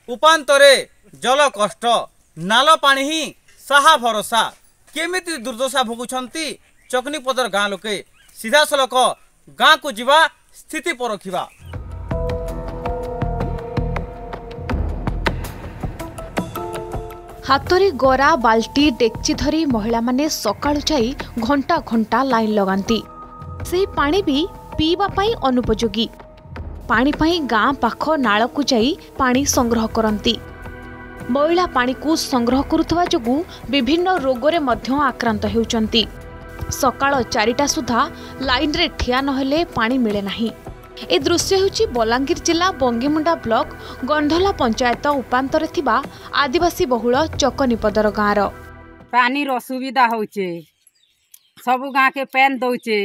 उपान्तरे जल कष्ट नाल पानी ही साहा भरोसा केमिति दुर्दशा भोगुछंती चकनीपदर गाँ लोके सीधा सलख गाँ को जीवा स्थिति परखिबा। हाथरे गरा बाल्टी डेक्ची धरी महिला माने सकाळु जाई घंटा घंटा लाइन लगांती। से पानी भी पीवा पाई अनुपयोगी। पानी पाई गाँ पाख नाल को जाई पानी संग्रह करंती। महिला पानी को संग्रह करुथवा जोगु विभिन्न रोगरे मध्य आक्रांत हेउचंती। सकाळ 4टा सुधा लाइन रे ठिया नहेले पानी मिले नाही। ए दृश्य हेउची बलांगीर जिला बंगीमुंडा ब्लॉक गंधला पंचायत उपांतरे थिबा आदिवासी बहुल चकनीपदर गाँर। पानी असुविधा होचे सब गाँ के पैन दौचे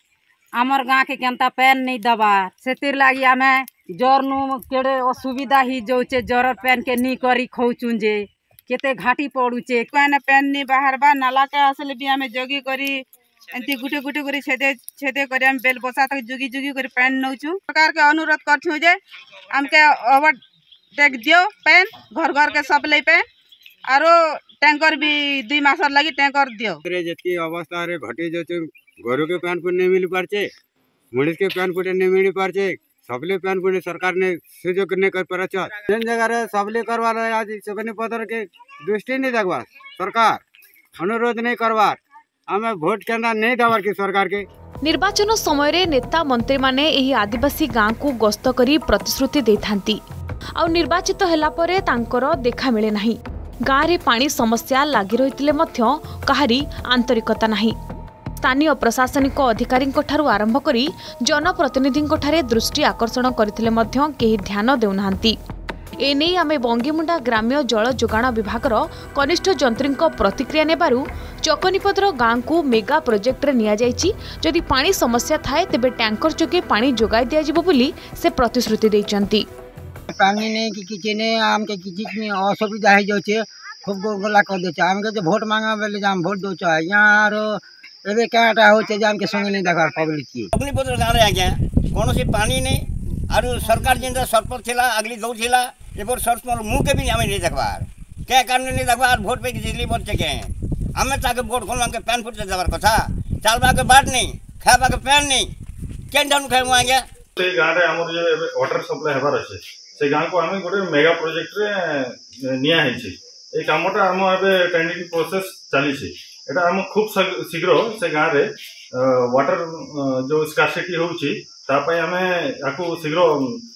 आमर गाँ के केनता पैन नहीं दबा सेतिर लागी आमे जर नु केड़े असुविधा ही जोचे जर पैन के नी करी खौचुंजे केते घाटी पड़ुचे कोने पैन नी बाहर बा नाला के असले भी आमे जगी करी एंती गुटे गुटे करी छेदे छेदे करी हम बेल बसा तक जुगी जुगी करी पैन नौचु। सरकार के अनुरोध करछु जे हमके ओवर टेक दियो पैन घर घर के सप्लाई पैन आरो टैंकर भी 2 मास लगी टैंकर दियो। जेती अवस्था रे घटी जचे घरों के पैन पुण्य मिल पारचे मुनिस के पैन पुण्य नहीं मिल पारचे सबले पैन पुण्य सरकार ने सुजोग नहीं कर पारा जेन जगह रे सबले करवा आज चकनीपदर के दृष्टि नहीं देखवा सरकार अनुरोध नहीं करवार आमे वोट केंद्र नहीं देवार की सरकार के। निर्वाचन समय रे नेता मंत्री माने एही आदिवासी गाँ को गस्त करी प्रतिश्रुति देथांती आ निर्वाचित होला परे तांकर देखा मिले नाही। गाँ रे पानी समस्या लागि रहितिले मध्य काहारी आंतरिकता नाही। स्थानीय प्रशासनिक अधिकारी आरंभ करी जनप्रतिनिधि दृष्टि आकर्षण करथिले मध्य केही ध्यान देउनाहांती। एने आमे बंगीमुंडा ग्राम्य जल जोगाण विभागर कनिष्ठ जंत्री प्रतिक्रिया नेबारु चकनीपदर गाँ को मेगा प्रोजेक्ट रे निया जायछि। जदि पानी समस्या थाए तेबे टैंकर जोगे पानी जोगाई दिया जिवो बोली से प्रतिश्रुति दैचंती। पानी नहीं कि किछि ने आम के किछि असुविधा हो जाउछे खूब गोला कर देछ आम के वोट मांगा बेले जाम वोट दोछ यार एबे काटा होचे जाम के संग नहीं देखा पब्लिक की चकनीपदर गाँव रे आज्ञा कोनोसी पानी नहीं आरु सरकार जेंदा सरपंच थिला अगली दौथिला एपर सरपंच मुंह के भी हमें नहीं देखबार क्या कारण नहीं देखबार वोट पे दिल्ली पहुंचे के हमें ताके वोट खोल के पैन फुट देबार कथा चलबा के बाट नहीं खाबा के पैन नहीं केन डाउन खाइ आज्ञा से गाँव रे हमर जे वाटर सप्लाई हेबार अछि से गाँव को हमें गोटे मेगा प्रोजेक्ट रे निया है छी ए कामटा हम एबे टेंडरिंग प्रोसेस चली छी एटा हम खूब शीघ्र से गाँव रे वाटर जो स्कार्सिटी होउची तापाई हमें याकू शीघ्र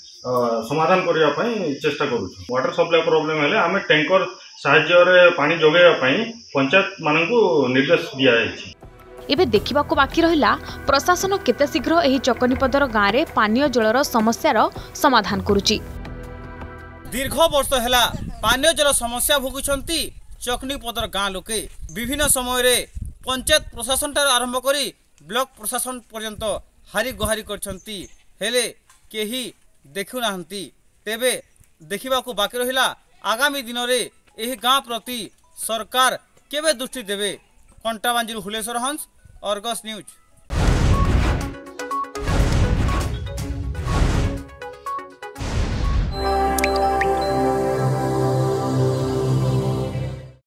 समाधान करिया पई चेष्टा करू वाटर सप्लाई प्रॉब्लम हेले हमें टैंकर साहाय्य रे पानी जोगेया पई पंचायत मानकू निर्देश दिया है। एबे देखिबा को बाकी रहिला प्रशासन केते शीघ्र एही चकनीपदर गाँ रे पानीय जलर समस्यार समाधान करूची। दीर्घ वर्ष हेला पानीय जल समस्या भोगुछंती चकनीपदर गाँ लोके विभिन्न समय रे पंचायत प्रशासन ठार आरंभ करी ब्लॉक प्रशासन पर्यंत हारी गुहारी करछंती हेले केही देखु नाहंती। तेबे देखिबा को बाकी रहिला आगामी दिन रे एही गाँ प्रति सरकार केबे दृष्टि देबे। कंटाबांजिल हुलेश्वर हंस, अर्गस न्यूज।